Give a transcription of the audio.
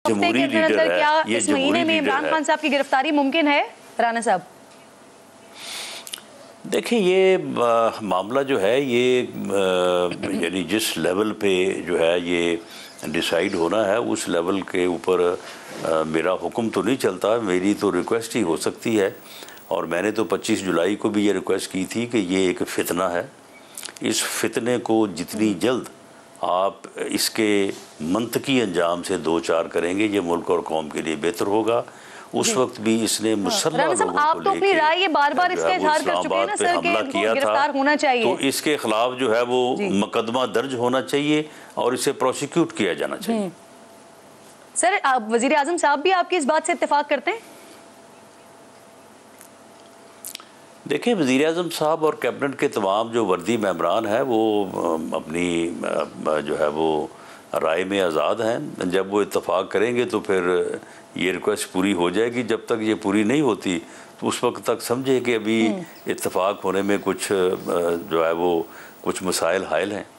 हफ्ते के अंदर क्या इस महीने में इमरान खान साहब की गिरफ्तारी मुमकिन है राना साहब? देखिए ये मामला जो है ये यानी जिस लेवल पे जो है ये डिसाइड होना है उस लेवल के ऊपर मेरा हुक्म तो नहीं चलता, मेरी तो रिक्वेस्ट ही हो सकती है। और मैंने तो 25 जुलाई को भी ये रिक्वेस्ट की थी कि ये एक फितना है, इस फितने को जितनी जल्द आप इसके मंतकी अंजाम से दो चार करेंगे ये मुल्क और कौम के लिए बेहतर होगा। उस वक्त भी इसने मुसल्लम लोगों को तो अपनी राय ये बार-बार इसका इजहार कर चुके हैं ना सर कि किया गिरफ्तार होना चाहिए, तो इसके खिलाफ जो है वो मुकदमा दर्ज होना चाहिए और इसे प्रोसिक्यूट किया जाना चाहिए। सर वजीर आजम साहब भी आपकी इस बात से इत्तेफाक करते हैं? देखिए वज़ीर आज़म साहब और कैबिनेट के तमाम जो वर्दी मेंबरान हैं वो अपनी जो है वो राय में आज़ाद हैं। जब वो इत्तेफाक करेंगे तो फिर ये रिक्वेस्ट पूरी हो जाएगी। जब तक ये पूरी नहीं होती तो उस वक्त तक समझे कि अभी इत्तेफाक होने में कुछ जो है वो कुछ मसाइल हायल हैं।